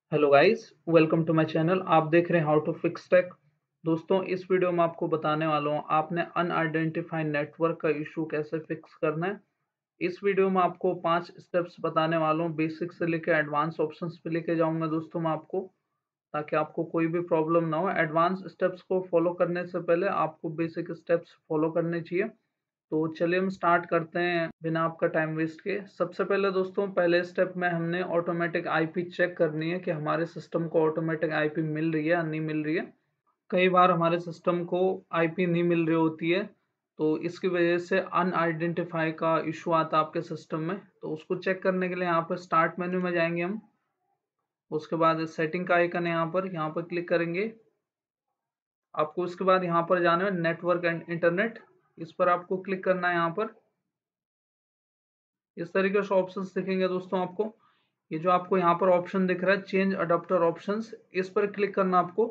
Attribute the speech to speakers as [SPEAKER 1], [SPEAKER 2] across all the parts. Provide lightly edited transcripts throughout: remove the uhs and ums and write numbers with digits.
[SPEAKER 1] Hello guys, welcome to my channel. आप देख रहे हैं हाउ टू फिक्स टेक। दोस्तों, इस वीडियो में आपको बताने वाला हूँ आपने अनआइडेंटिफाइड नेटवर्क का इशू कैसे फिक्स करना है। इस वीडियो में आपको 5 स्टेप्स बताने वाला हूँ, बेसिक से लेकर एडवांस ऑप्शंस पे लेके जाऊंगा दोस्तों मैं आपको, ताकि आपको कोई भी प्रॉब्लम ना हो। एडवांस स्टेप्स को फॉलो करने से पहले आपको बेसिक स्टेप्स फॉलो करने चाहिए। तो चलिए हम स्टार्ट करते हैं बिना आपका टाइम वेस्ट किए। सबसे पहले दोस्तों, पहले स्टेप में हमने ऑटोमेटिक आईपी चेक करनी है कि हमारे सिस्टम को ऑटोमेटिक आईपी मिल रही है या नहीं मिल रही है। कई बार हमारे सिस्टम को आईपी नहीं मिल रही होती है, तो इसकी वजह से अनआइडेंटिफाई का इशू आता है आपके सिस्टम में। तो उसको चेक करने के लिए यहाँ पर स्टार्ट मेन्यू में जाएंगे हम। उसके बाद सेटिंग का आइकन है, यहाँ पर क्लिक करेंगे। आपको उसके बाद यहाँ पर जाना है नेटवर्क एंड इंटरनेट, इस पर आपको क्लिक करना है। यहाँ पर इस तरीके से ऑप्शंस दिखेंगे दोस्तों आपको। ये जो आपको यहाँ पर ऑप्शन दिख रहा है चेंज अडॉप्टर ऑप्शंस, इस पर क्लिक करना आपको।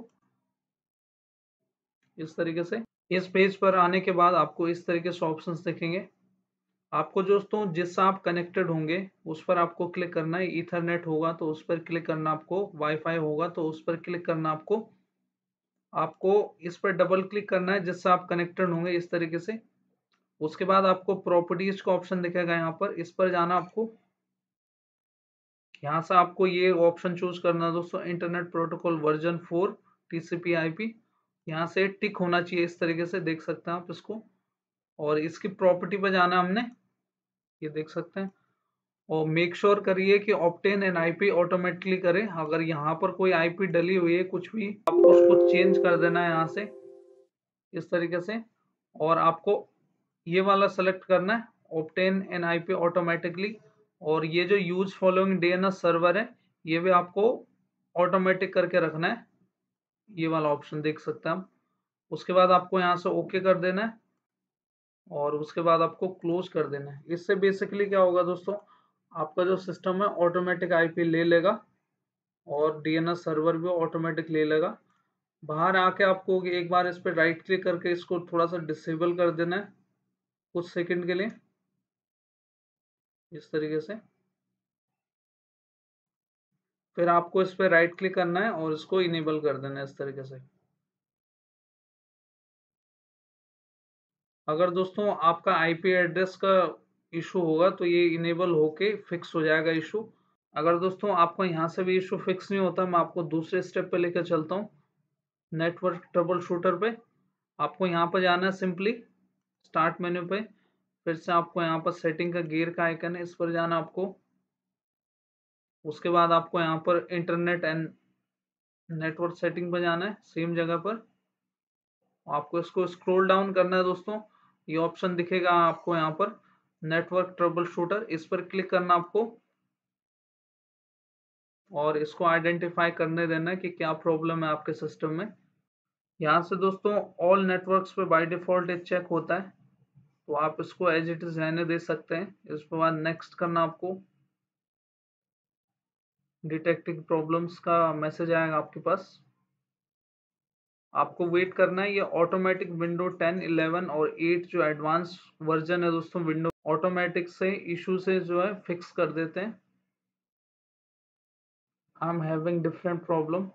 [SPEAKER 1] इस तरीके से इस पेज पर आने के बाद आपको इस तरीके से ऑप्शंस दिखेंगे। आपको दोस्तों जिससे आप कनेक्टेड होंगे उस पर आपको क्लिक करना है। ईथरनेट होगा तो उस पर क्लिक करना आपको, वाईफाई होगा तो उस पर क्लिक करना आपको। आपको इस पर डबल क्लिक करना है जिससे आप कनेक्टेड होंगे इस तरीके से। उसके बाद आपको प्रॉपर्टीज का ऑप्शन दिखेगा यहाँ पर, इस पर जाना आपको। यहाँ से आपको ये ऑप्शन चूज करना है दोस्तों, internet protocol version 4 TCP IP. यहाँ से टिक होना चाहिए, इस तरीके से देख सकते हैं आप इसको। और इसकी प्रॉपर्टी पे जाना हमने, ये देख सकते हैं। और मेक श्योर करिए कि ऑब्टेन एन आईपी ऑटोमेटिकली करें। अगर यहाँ पर कोई आईपी डली हुई है कुछ भी, आपको उसको चेंज कर देना है यहाँ से इस तरीके से। और आपको ये वाला सेलेक्ट करना है, ऑब्टेन एन आईपी ऑटोमेटिकली। और ये जो यूज फॉलोइंग डीएनएस सर्वर है, ये भी आपको ऑटोमेटिक करके रखना है। ये वाला ऑप्शन देख सकते हैं हम। उसके बाद आपको यहाँ से ओके कर देना है और उसके बाद आपको क्लोज कर देना है। इससे बेसिकली क्या होगा दोस्तों, आपका जो सिस्टम है ऑटोमेटिक आईपी ले लेगा और डीएनएस सर्वर भी ऑटोमेटिक ले लेगा। बाहर आके आपको एक बार इस पर राइट क्लिक करके इसको थोड़ा सा डिसेबल कर देना है कुछ सेकंड के लिए, इस तरीके से। फिर आपको इस पर राइट क्लिक करना है और इसको इनेबल कर देना है इस तरीके से। अगर दोस्तों आपका आईपी एड्रेस का इशू होगा तो ये इनेबल होके फिक्स हो जाएगा इशू। अगर दोस्तों आपको यहाँ से भी इशू फिक्स नहीं होता, मैं आपको दूसरे स्टेप पे लेकर चलता हूँ, नेटवर्क ट्रबल शूटर पे। आपको यहाँ पर जाना है सिंपली स्टार्ट मेन्यू पे। फिर से आपको यहाँ पर सेटिंग का गियर का आइकन है, इस पर जाना आपको। उसके बाद आपको यहाँ पर इंटरनेट एंड नेटवर्क सेटिंग पर जाना है सेम जगह पर। आपको इसको स्क्रॉल डाउन करना है दोस्तों। ये ऑप्शन दिखेगा आपको यहाँ पर नेटवर्क ट्रबल शूटर, इस पर क्लिक करना आपको और इसको आइडेंटिफाई करने देना है कि क्या प्रॉब्लम है आपके सिस्टम में। यहाँ से दोस्तों ऑल नेटवर्क्स पे बाय डिफॉल्ट एक चेक होता है, तो आप इसको एज इट इज रहने दे सकते हैं। इसके बाद नेक्स्ट करना आपको। डिटेक्टिंग प्रॉब्लम्स का मैसेज आएगा आपके पास, आपको वेट करना है। ये ऑटोमेटिक विंडो 10, 11 और 8 जो एडवांस वर्जन है दोस्तों, विंडो ऑटोमेटिक से इशू से जो है फिक्स कर देते हैं। I am having different problem.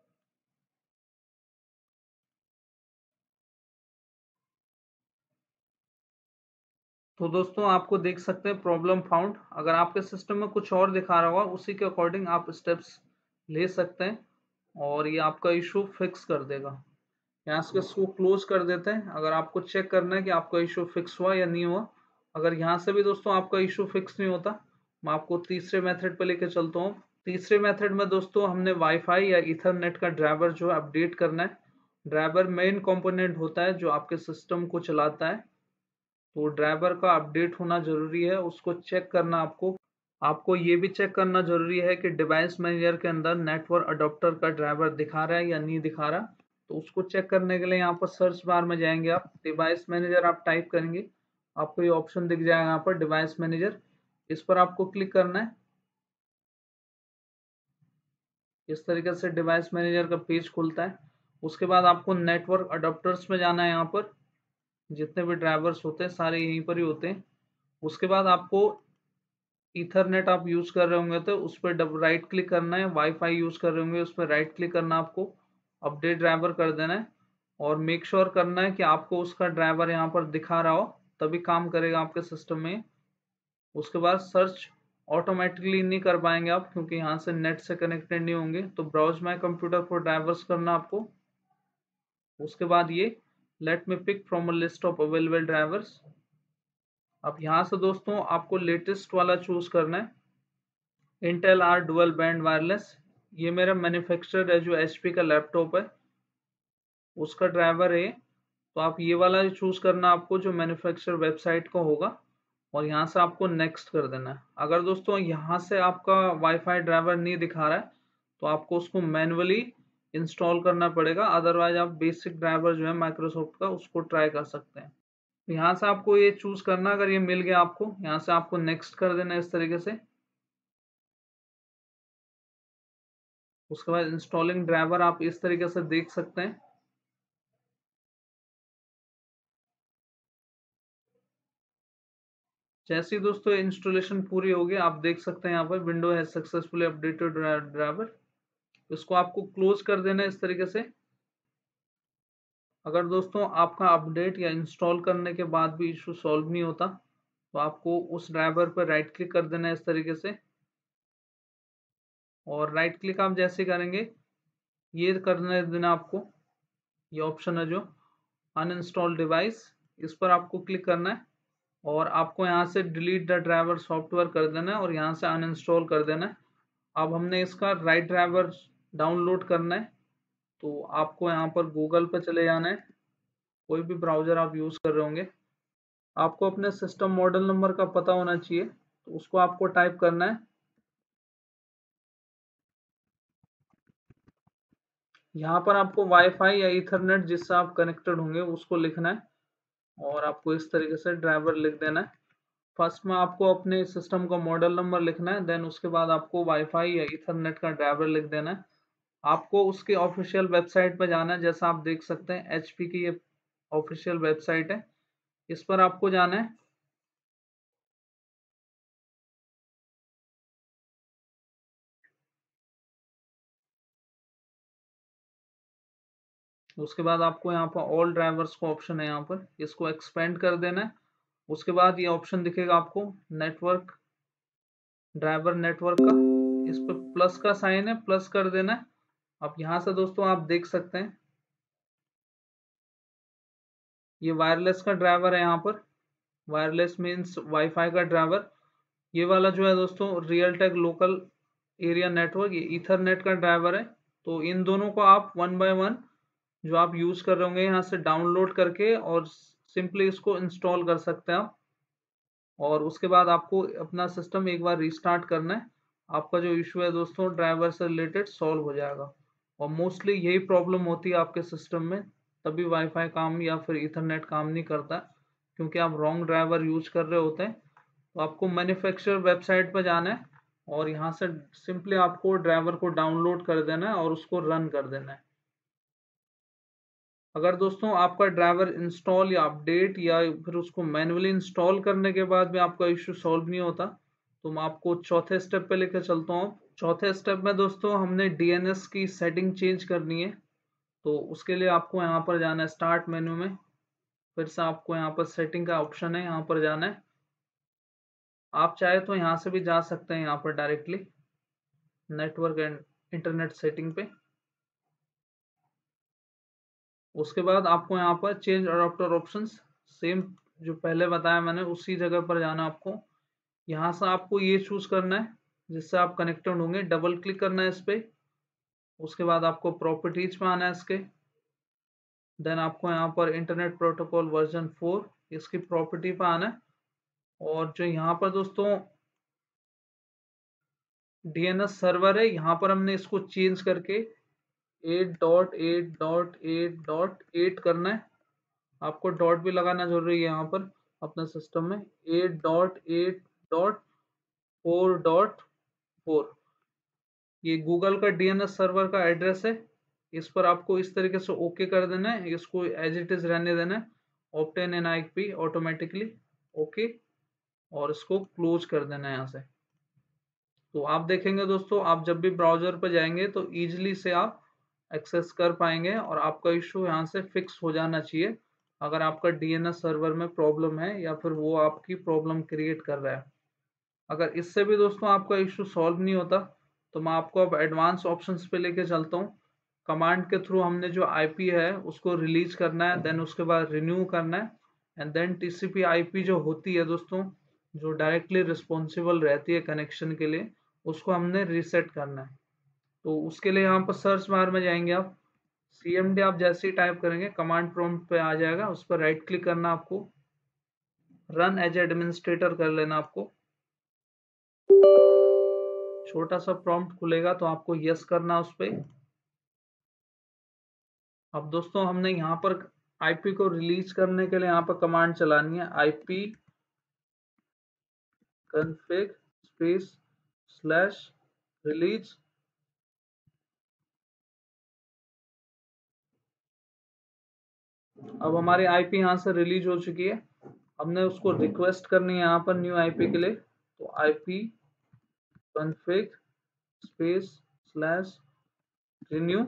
[SPEAKER 1] तो दोस्तों आपको देख सकते हैं प्रॉब्लम फाउंड। अगर आपके सिस्टम में कुछ और दिखा रहा होगा, उसी के अकॉर्डिंग आप स्टेप्स ले सकते हैं और ये आपका इशू फिक्स कर देगा। यहाँ से इसको क्लोज कर देते हैं। अगर आपको चेक करना है कि आपका इशू फिक्स हुआ या नहीं हुआ, अगर यहाँ से भी दोस्तों आपका इशू फिक्स नहीं होता, मैं आपको तीसरे मेथड पे लेके चलता हूँ। तीसरे मेथड में दोस्तों हमने वाईफाई या ईथरनेट का ड्राइवर जो है अपडेट करना है। ड्राइवर मेन कंपोनेंट होता है जो आपके सिस्टम को चलाता है, तो ड्राइवर का अपडेट होना जरूरी है, उसको चेक करना आपको। आपको ये भी चेक करना जरूरी है कि डिवाइस मैनेजर के अंदर नेटवर्क अडॉप्टर का ड्राइवर दिखा रहा है या नहीं दिखा रहा। तो उसको चेक करने के लिए यहाँ पर सर्च बार में जाएंगे आप, डिवाइस मैनेजर आप टाइप करेंगे, आपको ये ऑप्शन दिख जाएगा यहाँ पर डिवाइस मैनेजर, इस पर आपको क्लिक करना है। इस तरीके से डिवाइस मैनेजर का पेज खुलता है। उसके बाद आपको नेटवर्क अडॉप्टर्स में जाना है। यहाँ पर जितने भी ड्राइवर्स होते हैं सारे यहीं पर ही होते हैं। उसके बाद आपको ईथरनेट आप यूज कर रहे होंगे तो उस पर राइट क्लिक करना है, वाईफाई यूज कर रहे होंगे उस पर राइट क्लिक करना है, आपको अपडेट ड्राइवर कर देना है और मेक श्योर करना है कि आपको उसका ड्राइवर यहाँ पर दिखा रहा हो, तभी काम करेगा आपके सिस्टम में। उसके बाद सर्च ऑटोमेटिकली नहीं कर पाएंगे आप, क्योंकि यहाँ से नेट से कनेक्टेड नहीं होंगे, तो browse my computer for drivers करना आपको। उसके बाद ये let me pick from a list of available drivers. अब यहाँ से दोस्तों आपको लेटेस्ट वाला चूज करना है, Intel R dual band wireless. ये मेरा मैन्युफैक्चरर है जो एचपी का लैपटॉप है, उसका ड्राइवर है। तो आप ये वाला चूज करना आपको जो मैन्युफैक्चरर वेबसाइट का होगा, और यहाँ से आपको नेक्स्ट कर देना है। अगर दोस्तों यहाँ से आपका वाईफाई ड्राइवर नहीं दिखा रहा है तो आपको उसको मैन्युअली इंस्टॉल करना पड़ेगा, अदरवाइज आप बेसिक ड्राइवर जो है माइक्रोसॉफ्ट का उसको ट्राई कर सकते हैं। यहाँ से आपको ये चूज करना, अगर ये मिल गया आपको, यहाँ से आपको नेक्स्ट कर देना इस तरीके से। उसके बाद इंस्टॉलिंग ड्राइवर आप इस तरीके से देख सकते हैं। जैसे ही दोस्तों इंस्टॉलेशन पूरी होगी, आप देख सकते हैं यहाँ पर विंडो है सक्सेसफुली अपडेटेड ड्राइवर। इसको आपको क्लोज कर देना है इस तरीके से। अगर दोस्तों आपका अपडेट या इंस्टॉल करने के बाद भी इशू सॉल्व नहीं होता तो आपको उस ड्राइवर पर राइट क्लिक कर देना है इस तरीके से, और राइट क्लिक आप जैसे करेंगे ये करने देना आपको, ये ऑप्शन है जो अनइंस्टॉल डिवाइस, इस पर आपको क्लिक करना है और आपको यहाँ से डिलीट द ड्राइवर सॉफ्टवेयर कर देना है और यहाँ से अनइंस्टॉल कर देना है। अब हमने इसका राइट ड्राइवर डाउनलोड करना है, तो आपको यहाँ पर गूगल पर चले जाना है, कोई भी ब्राउजर आप यूज कर रहे होंगे। आपको अपने सिस्टम मॉडल नंबर का पता होना चाहिए, तो उसको आपको टाइप करना है। यहाँ पर आपको वाईफाई या ईथरनेट जिससे आप कनेक्टेड होंगे उसको लिखना है और आपको इस तरीके से ड्राइवर लिख देना है। फर्स्ट में आपको अपने सिस्टम का मॉडल नंबर लिखना है, देन उसके बाद आपको वाईफाई या ईथरनेट का ड्राइवर लिख देना है। आपको उसके ऑफिशियल वेबसाइट पर जाना है, जैसा आप देख सकते हैं एचपी की ये ऑफिशियल वेबसाइट है, इस पर आपको जाना है। उसके बाद आपको यहाँ पर ऑल ड्राइवर्स का ऑप्शन है, यहाँ पर इसको एक्सपेंड कर देना है। उसके बाद ये ऑप्शन दिखेगा आपको नेटवर्क, ड्राइवर नेटवर्क का, इस पर प्लस का साइन है, प्लस कर देना है। अब यहाँ से दोस्तों आप देख सकते हैं ये वायरलेस का ड्राइवर है, यहाँ पर वायरलेस मीन्स वाईफाई का ड्राइवर। ये वाला जो है दोस्तों Realtek local area network, ये ईथरनेट का ड्राइवर है। तो इन दोनों को आप वन बाय वन जो आप यूज कर रहे होंगे यहाँ से डाउनलोड करके और सिंपली इसको इंस्टॉल कर सकते हैं आप। और उसके बाद आपको अपना सिस्टम एक बार रिस्टार्ट करना है, आपका जो इशू है दोस्तों ड्राइवर से रिलेटेड सॉल्व हो जाएगा। और मोस्टली यही प्रॉब्लम होती है आपके सिस्टम में, तभी वाईफाई काम या फिर इथरनेट काम नहीं करता, क्योंकि आप रॉन्ग ड्राइवर यूज कर रहे होते हैं। तो आपको मैन्युफैक्चरर वेबसाइट पर जाना है और यहाँ से सिंपली आपको ड्राइवर को डाउनलोड कर देना है और उसको रन कर देना है। अगर दोस्तों आपका ड्राइवर इंस्टॉल या अपडेट या फिर उसको मैन्युअली इंस्टॉल करने के बाद भी आपका इश्यू सॉल्व नहीं होता, तो मैं आपको चौथे स्टेप पे लेकर चलता हूँ। चौथे स्टेप में दोस्तों हमने डीएनएस की सेटिंग चेंज करनी है, तो उसके लिए आपको यहाँ पर जाना है स्टार्ट मेन्यू में, फिर से आपको यहाँ पर सेटिंग का ऑप्शन है, यहाँ पर जाना है। आप चाहे तो यहाँ से भी जा सकते हैं, यहाँ पर directly network and internet setting पे। उसके बाद आपको यहाँ पर चेंज अडॉप्टर ऑप्शंस, सेम जो पहले बताया मैंने उसी जगह पर जाना आपको। यहाँ से आपको ये चूज करना है जिससे आप कनेक्टेड होंगे, डबल क्लिक करना है इस पे। उसके बाद आपको प्रॉपर्टीज में आना है इसके, देन आपको यहाँ पर इंटरनेट प्रोटोकॉल वर्जन 4 इसकी प्रॉपर्टी पे आना है। और जो यहाँ पर दोस्तों डीएनएस सर्वर है, यहाँ पर हमने इसको चेंज करके 8.8.8.8 करना है। आपको डॉट भी लगाना जरूरी है यहाँ पर अपने सिस्टम में, 8.8.4.4। ये गूगल का डीएनएस सर्वर का एड्रेस है, इस पर आपको इस तरीके से ओके कर देना है, इसको एज इट इज रहने देना है, obtain an IP automatically okay, और इसको क्लोज कर देना है यहाँ से। तो आप देखेंगे दोस्तों, आप जब भी ब्राउजर पर जाएंगे तो इजीली से आप एक्सेस कर पाएंगे और आपका इशू यहाँ से फिक्स हो जाना चाहिए। अगर आपका डीएनएस सर्वर में प्रॉब्लम है या फिर वो आपकी प्रॉब्लम क्रिएट कर रहा है, अगर इससे भी दोस्तों आपका इशू सॉल्व नहीं होता तो मैं आपको अब एडवांस ऑप्शंस पे लेके चलता हूँ। कमांड के थ्रू हमने जो आईपी है उसको रिलीज करना है, देन उसके बाद रिन्यू करना है, एंड देन टीसीपी आईपी जो होती है दोस्तों, जो डायरेक्टली रिस्पॉन्सिबल रहती है कनेक्शन के लिए, उसको हमने रीसेट करना है। तो उसके लिए यहाँ पर सर्च बार में जाएंगे आप, cmd आप जैसे ही टाइप करेंगे कमांड प्रॉम्प्ट पे आ जाएगा, उस पर राइट क्लिक करना आपको, रन एज एडमिनिस्ट्रेटर कर लेना आपको। छोटा सा प्रॉम्प्ट खुलेगा तो आपको यस करना उस पर। अब दोस्तों हमने यहाँ पर आईपी को रिलीज करने के लिए यहाँ पर कमांड चलानी है, IP config space slash release. अब हमारी आईपी यहाँ से रिलीज हो चुकी है, हमने उसको रिक्वेस्ट करनी है यहाँ पर न्यू आईपी के लिए। तो IP config space slash renew,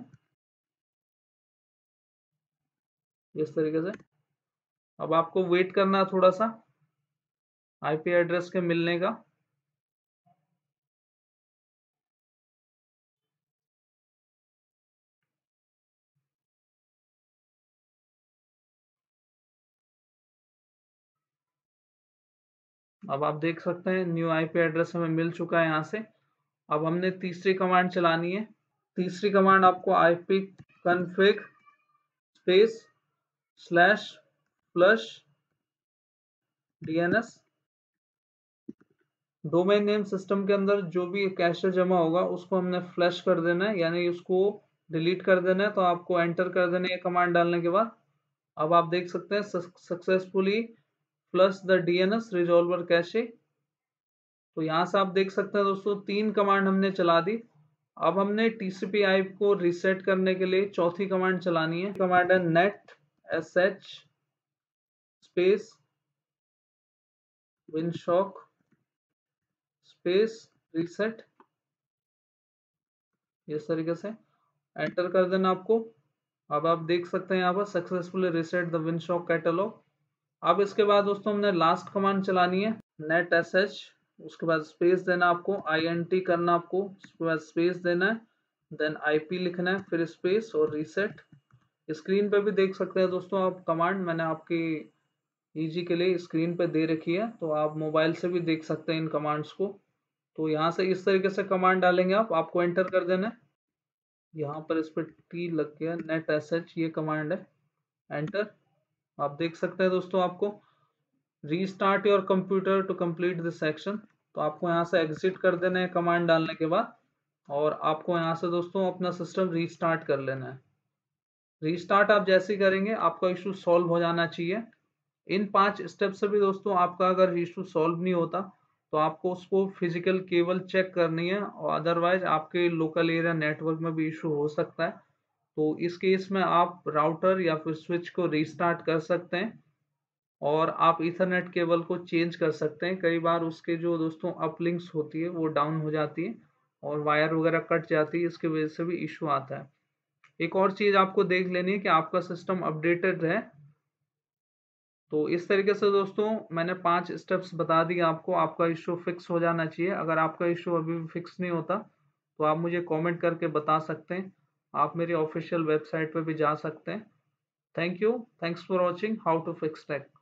[SPEAKER 1] इस तरीके से। अब आपको वेट करना है थोड़ा सा आईपी एड्रेस के मिलने का। अब आप देख सकते हैं न्यू आईपी एड्रेस हमें मिल चुका है यहाँ से। अब हमने तीसरी कमांड चलानी है। तीसरी कमांड आपको IP config space slash flush DNS, domain name system के अंदर जो भी कैशे जमा होगा उसको हमने फ्लश कर देना है, यानी उसको डिलीट कर देना है। तो आपको एंटर कर देना है कमांड डालने के बाद। अब आप देख सकते हैं successfully flush the DNS resolver cache. तो यहाँ से आप देख सकते हैं दोस्तों 3 कमांड हमने चला दी। अब हमने टीसीपी आईपी को रीसेट करने के लिए चौथी कमांड चलानी है। कमांड है net SH space Winsock space reset, इस तरीके से एंटर कर देना आपको। अब आप देख सकते हैं यहाँ पर successfully reset the Winsock catalogue. अब इसके बाद दोस्तों हमने लास्ट कमांड चलानी है, नेट एसएच, उसके बाद स्पेस देना आपको, INT करना आपको, उसके बाद स्पेस देना है, देन आईपी लिखना है, फिर स्पेस और रीसेट। स्क्रीन पे भी देख सकते हैं दोस्तों आप कमांड, मैंने आपकी इजी के लिए स्क्रीन पे दे रखी है, तो आप मोबाइल से भी देख सकते हैं इन कमांड्स को। तो यहाँ से इस तरीके से कमांड डालेंगे आपको एंटर कर देना है। यहाँ पर इस पर टी लग गया, नेट एसएच ये कमांड है, एंटर। आप देख सकते हैं दोस्तों आपको restart your computer to complete this section. तो आपको यहाँ से एग्जिट कर देना है कमांड डालने के बाद, और आपको यहाँ से दोस्तों अपना सिस्टम रीस्टार्ट कर लेना है। रीस्टार्ट आप जैसे ही करेंगे आपका इशू सॉल्व हो जाना चाहिए। इन 5 स्टेप से भी दोस्तों आपका अगर इशू सॉल्व नहीं होता तो आपको उसको फिजिकल केबल चेक करनी है, और अदरवाइज आपके लोकल एरिया नेटवर्क में भी इशू हो सकता है। तो इस केस में आप राउटर या फिर स्विच को रीस्टार्ट कर सकते हैं, और आप ईथरनेट केबल को चेंज कर सकते हैं। कई बार उसके जो दोस्तों अपलिंक्स होती है वो डाउन हो जाती है और वायर वगैरह कट जाती है, इसकी वजह से भी इशू आता है। एक और चीज आपको देख लेनी है कि आपका सिस्टम अपडेटेड है। तो इस तरीके से दोस्तों मैंने 5 स्टेप्स बता दिए आपको, आपका इशू फिक्स हो जाना चाहिए। अगर आपका इशू अभी भी फिक्स नहीं होता तो आप मुझे कमेंट करके बता सकते हैं, आप मेरी ऑफिशियल वेबसाइट पे भी जा सकते हैं। Thank you, thanks for watching how to fix take.